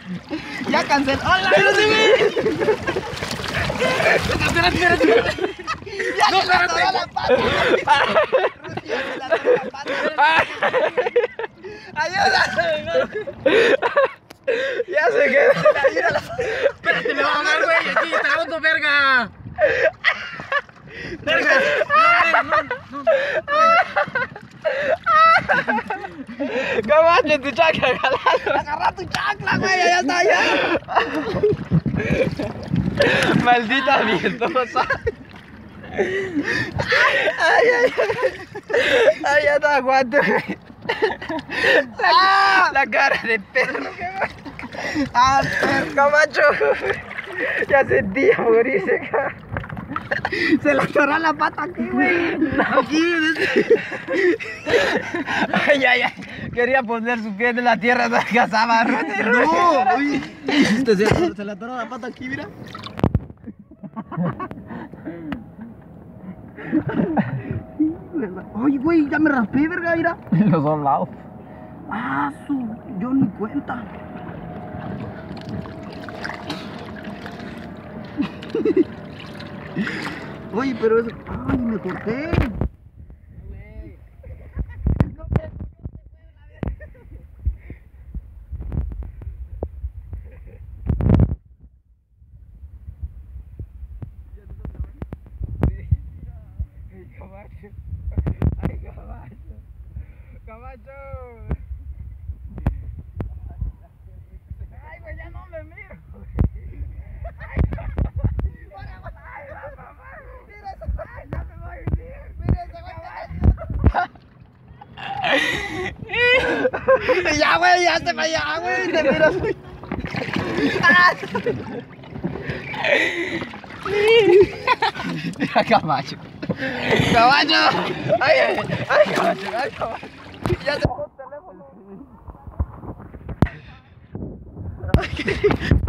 Ya canceló. ¡Hola! Espérate. Ya no, se la atoró la pata. Rusia se la atoró la pata. Ayuda. Ya se quedó. Espérate, me va a ahogar, güey. Aquí está grabando, verga. Verga. No. Camacho, tu chancla, jalado. Agarra tu chancla, güey. Ya está, ya. Maldita mierdosa. Ay, ya no aguanto, güey. La cara de perro, Ah, perro. Camacho. Ya sentía morirse, cabrón. Se le atoró la pata aquí, güey. Aquí. Ay. Quería poner su pie en la tierra, no alcanzaba. No, uy. Se le atoró la pata aquí, mira. Ay, güey, ya me raspé, verga, mira. Los dos lados. Ah, yo ni cuenta. Oye, pero eso. Ay, me corté. Camacho. Ay, Camacho. Ay, güey, ya no me miro. Ya, güey, ya te vaya, güey, te miras, güey. Mira, Camacho. Camacho. Ay, Camacho. Ya te pongo el teléfono.